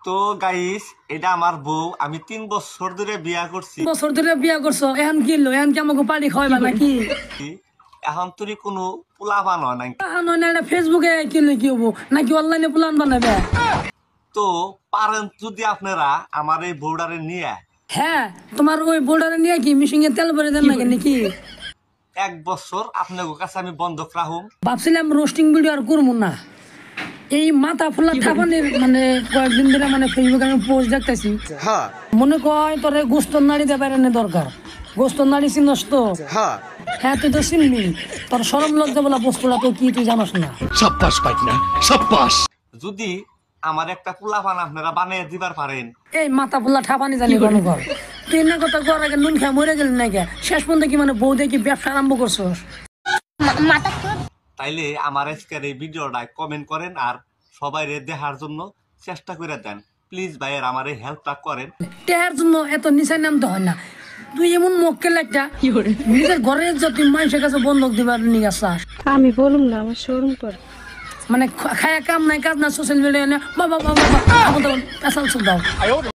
তো গাইস এটা আমার বউ, আমি 3 বছর ধরে বিয়া করছি। বছর ধরে বিয়া করছো, এখন কি লো? এখন কি আমাকে পানি খাওয়াইবা নাকি? এখন তুই কোনো পোলা বানো নাই, ফেসবুকে কিনলে কি হবো নাকি অনলাইনে প্ল্যান বানাবে? তো পারেন যদি আপনারা আমার এই বউডারে নিয়ে হ্যাঁ, তোমার ওই বোর্ডারে নিয়ে কি মিশিং এ তেল ভরে দেন নাকি? 1 বছর আপনার কাছে আমি বন্ধক রাখুম। ভাবছিলাম রোস্টিং ভিডিও আর করবো না। এই মাথা ফুলা থাপানির মানে কয়েকদিন ধরে মানে ফেসবুকে আমি পোস্ট দেখতেছি, মনে কয় তোর গোস্তর নাড়ি দেবার এনে দরকার। গোস্তর নাড়ি চিনস তো? হ্যাঁ, তুই তো চিনবি। তোর সরম লজ্জা বলা বস্তুটা তো কি তুই জানাস না? যদি আমার একটা পোলা পান আপনারা বানিয়ে দিবার পারেন। এই মাথা ফুলা ঠাপানি জানি কোনো ঘর তুই না কথা কর আগে নুন খেয়ে মরে গেলি নাকি? শেষ পর্যন্ত কি মানে বউ দেখি ব্যবসা আরম্ভ করছস? তাইলে আমার আজকের এই ভিডিওটা কমেন্ট করেন আর সবাই দেখার জন্য চেষ্টা করে দেন প্লিজ ভাইয়ের আমার এই হেল্পটা করেন। টেহার জন্য এত নিচে নামতে হয় না। তুই এমন মক্কেল একটা নিজের ঘরের যদি মানুষের কাছে বন্ধক দিবার নিয়ে আসা। আমি বলুম না, আমার শোরুম করে মানে খায়া কাম নাই কাজ না, সোশ্যাল মিডিয়া বাবা বাবা বাবা দাও।